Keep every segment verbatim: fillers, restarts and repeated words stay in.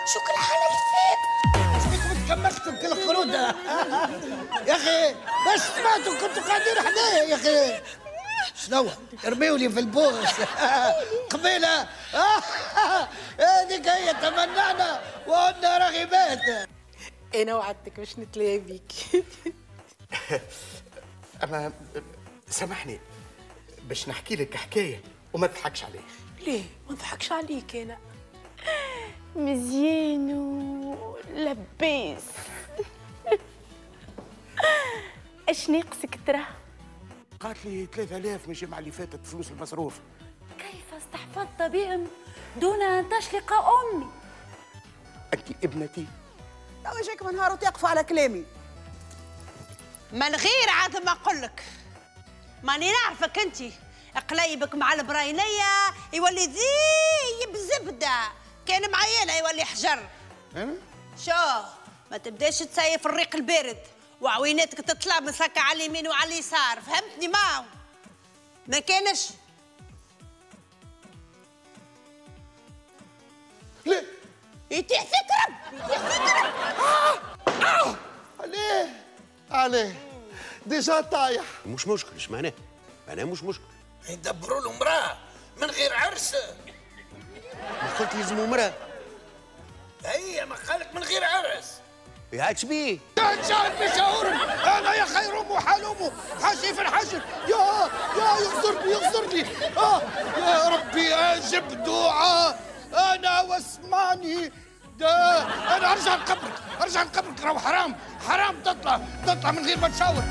شكرا على الفات. شبيكم تكملتوا كل خرودة يا أخي؟ بس سمعتوا كنتوا قاعدين حدايا يا أخي. شنو ارميولي في البوس قبيلة هذيك هي تمنعنا وقلنا راغبات. انا وعدتك باش نتلاقى بيك. اما سامحني باش نحكي لك حكايه وما تضحكش عليه. ليه ما نضحكش عليك؟ انا مزيان ولباس. اش ناقصك ترى؟ قالت لي ثلاثة آلاف من الجمعه اللي فاتت فلوس المصروف. كيف استحفظت بهم دون ان تشلق امي؟ انت ابنتي. تو جاك من نهار وتقفوا على كلامي. من غير عاد ما اقول لك، ماني نعرفك انت قلايبك مع البراينيه يولي ذيب زبده، كان معينه يولي حجر. أه؟ شو ما تبداش تسيف الريق البارد وعويناتك تطلع مسكه على اليمين وعلى اليسار، فهمتني؟ ما ما كانش. لا يتيح فيك رب، يتيح فيك رب. آه آه عليه عليه ديجا طايح. مش مشكل، ايش معناه؟ معناه مش مشكل. يدبروا له امراه من غير عرس. ما قلت يلزموا مراه. هي ما قالك من غير عرس. ياكش بيه؟ كان شاهد بشاورهم انا يا خير امه حال امه حاشي في الحجر. يا يا يغزرني يغزرني. اه يا ربي اجب دعاء انا واسمعني. ده انا ارجع لقبرك ارجع لقبرك. راهو حرام حرام تطلع تطلع من غير ما تشاور.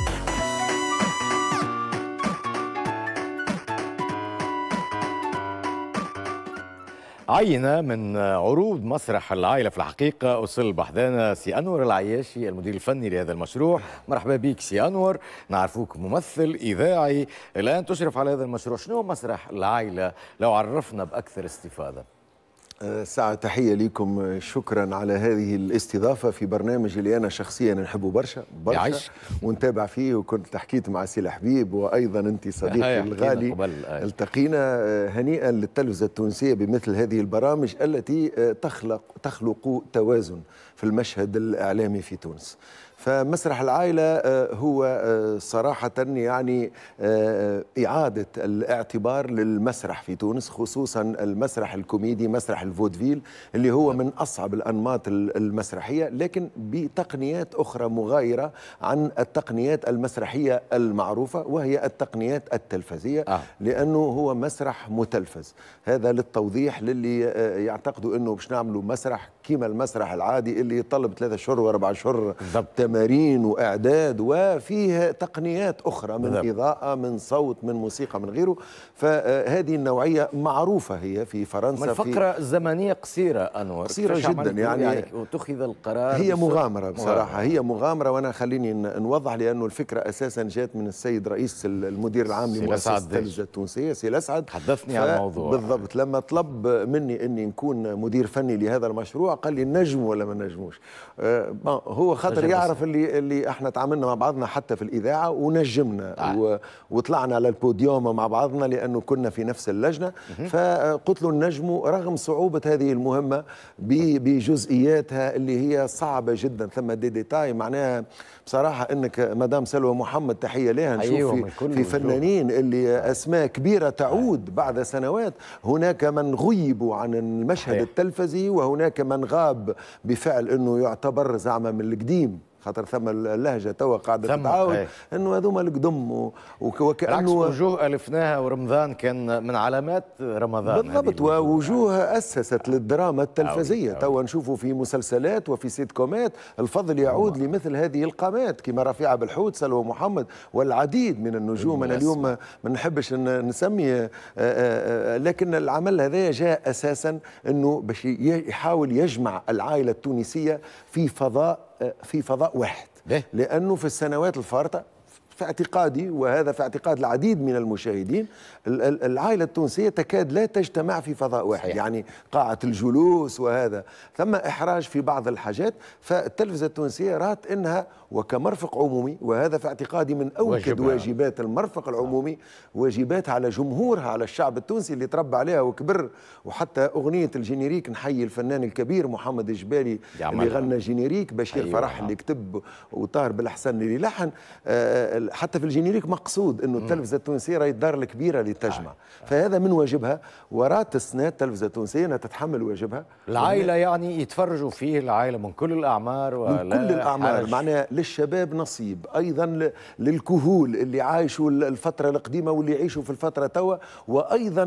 عينة من عروض مسرح العائلة في الحقيقة أصل بحذانا سي أنور العياشي المدير الفني لهذا المشروع. مرحبا بك سي أنور، نعرفوك ممثل إذاعي الآن تشرف على هذا المشروع. شنو مسرح العائلة لو عرفنا بأكثر استفاضة؟ ساعة تحية لكم، شكرا على هذه الاستضافة في برنامج اللي أنا شخصيا نحبه برشا برشا ونتابع فيه، وكنت حكيت مع سي الحبيب وأيضا أنت صديقي الغالي التقينا. هنيئا للتلفزة التونسية بمثل هذه البرامج التي تخلق تخلق توازن في المشهد الإعلامي في تونس. فمسرح العائلة هو صراحة يعني إعادة الاعتبار للمسرح في تونس، خصوصا المسرح الكوميدي، مسرح الفودفيل اللي هو من أصعب الأنماط المسرحية، لكن بتقنيات أخرى مغايرة عن التقنيات المسرحية المعروفة، وهي التقنيات التلفزية. آه. لأنه هو مسرح متلفز. هذا للتوضيح للي يعتقدوا أنه باش نعملوا مسرح كيما المسرح العادي اللي يطلب ثلاثة شهور وأربع شهور تمارين وإعداد، وفيه تقنيات أخرى من بالضبط. إضاءة، من صوت، من موسيقى، من غيره. فهذه النوعية معروفة هي في فرنسا. من الفقرة في الزمنية قصيرة أنور، قصيرة جدا يعني, يعني واتخذ القرار. هي مغامرة بصراحة، مغامرة. هي مغامرة، وأنا خليني نوضح لأنه الفكرة أساسا جات من السيد رئيس المدير العام لمؤسسة التلفزة التونسية سي الأسعد. حدثني عن الموضوع بالضبط. لما طلب مني أني نكون مدير فني لهذا المشروع قال لي نجم ولا ما نجموش. آه هو خاطر يعرف اللي اللي احنا تعاملنا مع بعضنا حتى في الإذاعة ونجمنا آه. وطلعنا على البوديوم مع بعضنا لأنه كنا في نفس اللجنة. فقلت له النجم رغم صعوبة هذه المهمة بجزئياتها اللي هي صعبة جدا، ثم دي ديتاي معناها بصراحة انك مدام سلوى محمد تحية لها نشوف أيوة في, في فنانين اللي اسماء كبيرة تعود بعد سنوات. هناك من غيبوا عن المشهد أيوة. التلفزي، وهناك من غاب بفعل انه يعتبر زعما من القديم، خاطر ثم اللهجه توا قاعده تتعاود انه هذوما القدم وكانه وجوه الفناها، ورمضان كان من علامات رمضان بالضبط، ووجوه اسست للدراما التلفزيه. توا نشوفوا في مسلسلات وفي سيت كومات الفضل يعود أوه. لمثل هذه القامات كما رفيعه بالحوت، سلوى محمد، والعديد من النجوم. انا اليوم ما نحبش نسمي، لكن العمل هذا جاء اساسا انه باش يحاول يجمع العائله التونسيه في فضاء في فضاء واحد. لأنه في السنوات الفارطة في اعتقادي، وهذا في اعتقاد العديد من المشاهدين، العائلة التونسية تكاد لا تجتمع في فضاء واحد. صحيح. يعني قاعة الجلوس وهذا ثم إحراج في بعض الحاجات. فالتلفزة التونسية رات إنها وكمرفق عمومي، وهذا في اعتقادي من أوكد واجبات المرفق العمومي، واجبات على جمهورها، على الشعب التونسي اللي تربى عليها وكبر. وحتى أغنية الجينيريك نحيي الفنان الكبير محمد الجبالي اللي غنى جينيريك، بشير أيوة. فرح اللي كتب، وطاهر بالحسن اللي لحن. أه حتى في الجينيريك مقصود انه التلفزه التونسيه راهي الدار الكبيره اللي تجمع. فهذا من واجبها، ورات السنة التلفزه التونسيه انها تتحمل واجبها. العائله يعني يتفرجوا فيه العائله من كل الاعمار، ولا من كل الاعمار، معناها للشباب نصيب، ايضا للكهول اللي عايشوا الفتره القديمه واللي يعيشوا في الفتره توا، وايضا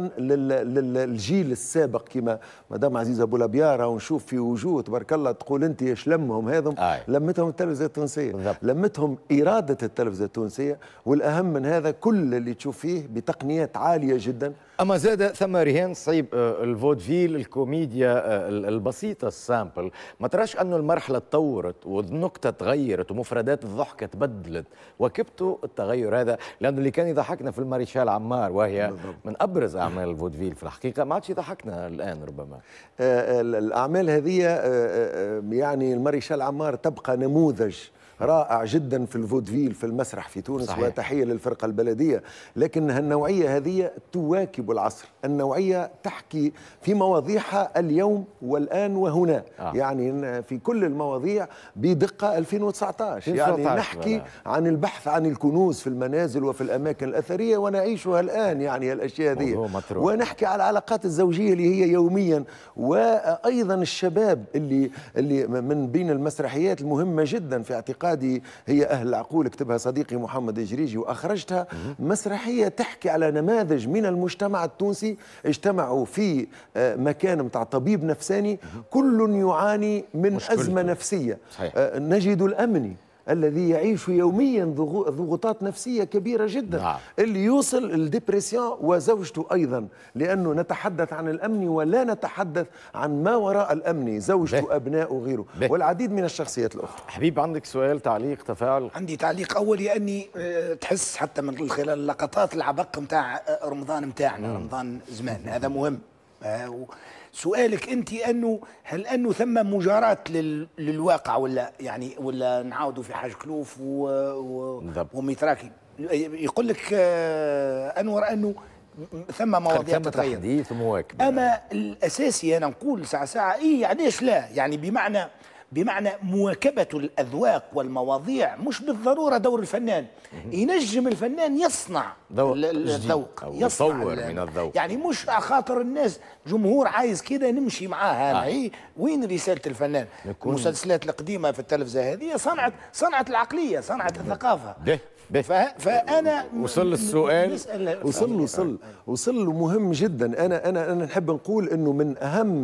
للجيل السابق كما مدام عزيزه ابو لبياره. ونشوف في وجوه تبارك الله تقول انت ايش لمهم هذم. لمتهم التلفزه التونسيه بالضبط. لمتهم اراده التلفزه التونسيه، والاهم من هذا كل اللي تشوف فيه بتقنيات عاليه جدا. اما زاد ثم رهان صعيب الفودفيل، الكوميديا البسيطه السامبل، ما تراش انه المرحله تطورت والنكته تغيرت ومفردات الضحكه تبدلت، وكبتوا التغير هذا؟ لانه اللي كان يضحكنا في الماريشال عمار وهي بالضبط. من ابرز اعمال الفودفيل في الحقيقه ما عادش يضحكنا الان ربما. آه الاعمال هذه آه يعني الماريشال عمار تبقى نموذج رائع جدا في الفودفيل في المسرح في تونس. صحيح. وتحية للفرقة البلدية. لكن النوعية هذه تواكب العصر، النوعية تحكي في مواضيعها اليوم والآن وهنا. آه. يعني في كل المواضيع بدقة ألفين وتسعة عشر، يعني نحكي بلا. عن البحث عن الكنوز في المنازل وفي الأماكن الأثرية ونعيشها الآن، يعني الأشياء هذه. ونحكي على العلاقات الزوجية اللي هي يوميا، وأيضا الشباب اللي اللي من بين المسرحيات المهمة جدا في اعتقاد هي أهل العقول، كتبها صديقي محمد الجريجي وأخرجتها. مسرحية تحكي على نماذج من المجتمع التونسي اجتمعوا في مكان متاع طبيب نفساني، كل يعاني من أزمة نفسية. صحيح. نجد الأمني الذي يعيش يوميا ضغوطات نفسية كبيرة جدا. نعم. اللي يوصل الديبرسيون، وزوجته أيضا، لأنه نتحدث عن الأمن ولا نتحدث عن ما وراء الأمن، زوجته به. أبناء وغيره به. والعديد من الشخصيات الأخرى. حبيب عندك سؤال، تعليق، تفاعل؟ عندي تعليق أولي أني تحس حتى من خلال اللقطات العبق متاع رمضان متاعنا، رمضان زمان هذا مهم. سؤالك انت انه هل انه ثم مجاراة لل... للواقع ولا يعني ولا نعاودوا في حاج كلوف و... و... وميتراكي؟ يقول لك انور انه ثم مواضيع تتغير، تحديث مواكب. اما الاساسي انا نقول ساعه ساعه ايه علاش لا، يعني بمعنى بمعنى مواكبة الأذواق والمواضيع مش بالضرورة دور الفنان. ينجم الفنان يصنع الذوق، يصور من الذوق، يعني مش على خاطر الناس جمهور عايز كده نمشي معاه. أنا آه. وين رسالة الفنان؟ المسلسلات القديمة في التلفزة هذه صنعت صنعت العقلية، صنعت الثقافة. ده فانا وصل السؤال، وصل له وصل وصل له مهم جدا. انا انا انا نحب نقول انه من اهم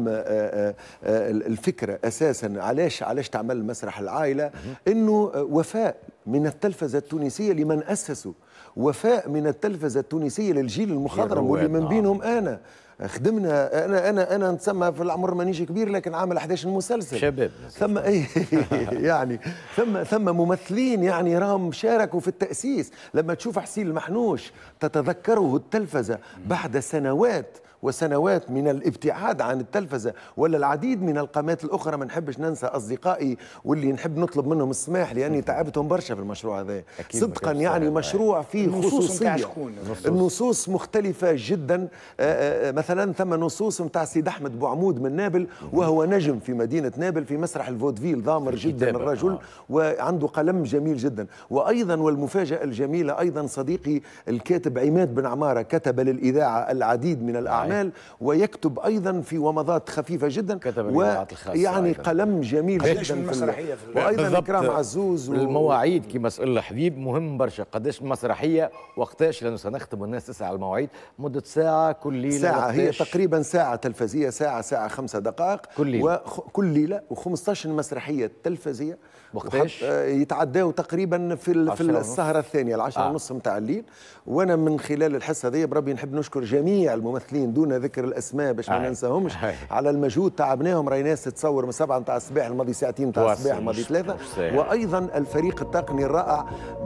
الفكره اساسا علاش علاش تعمل مسرح العائله، انه وفاء من التلفزه التونسيه لمن اسسوا، وفاء من التلفزه التونسيه للجيل المخضرم واللي من بينهم انا خدمنا. انا انا انا نتسمى في العمر مانيش كبير، لكن عامل أحد عشر مسلسل شباب ثم اي يعني ثم ثم ممثلين يعني راهم شاركوا في التاسيس. لما تشوف حسين المحنوش تتذكره التلفزه بعد سنوات وسنوات من الابتعاد عن التلفزة، ولا العديد من القنوات الأخرى. ما نحبش ننسى أصدقائي واللي نحب نطلب منهم السماح لأني تعبتهم برشا في المشروع هذا صدقا. يعني مشروع فيه خصوصية، النصوص مختلفة جدا. مثلا ثم نصوص متاع سيد أحمد بوعمود من نابل، وهو نجم في مدينة نابل في مسرح الفودفيل، ضامر جدا الرجل وعنده قلم جميل جدا. وأيضا والمفاجأة الجميلة أيضا صديقي الكاتب عماد بن عمارة كتب للإذاعة العديد من الأعمال، ويكتب أيضا في ومضات خفيفة جدا، ويعني قلم جميل جدا. وأيضا إكرام عزوز. و... المواعيد كما سأل حبيب مهم برشا. قداش المسرحية وقتاش؟ لأنه سنختم الناس تسعى المواعيد مدة ساعة كل ليلة. ساعة هي تقريبا ساعة تلفزية، ساعة ساعة خمسة دقائق كل ليلة, وخ... كل ليلة و15 مسرحية تلفزية. وقتاش يتعداوا تقريبا في ال... في السهرة الثانية العشرة آه. ونص متاع الليل. وأنا من خلال الحصة هذه بربي نحب نشكر جميع الممثلين دون ذكر الاسماء باش ما ننساهمش على المجهود. تعبناهم، راهي ناس تتصور من سبعة نتاع الصباح الماضي ساعتين نتاع الصباح الماضي ثلاثة. وايضا الفريق التقني الرائع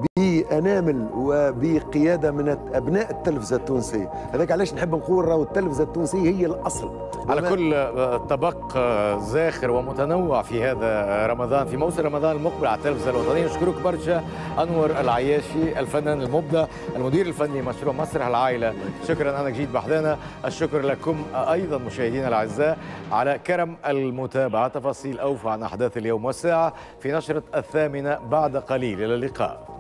بأنامل وبقيادة من أبناء التلفزة التونسية. هذاك علاش نحب نقول راهو التلفزة التونسية هي الأصل. على كل طبق زاخر ومتنوع في هذا رمضان، في موسم رمضان المقبل على التلفزة الوطنية. نشكرك برشا أنور العياشي، الفنان المبدع، المدير الفني مشروع مسرح العائلة. شكرا أنك جيت بحذانا. الشكر لكم أيضا مشاهدينا الأعزاء على كرم المتابعة. تفاصيل أوفى عن أحداث اليوم والساعة في نشرة الثامنة بعد قليل. إلى اللقاء.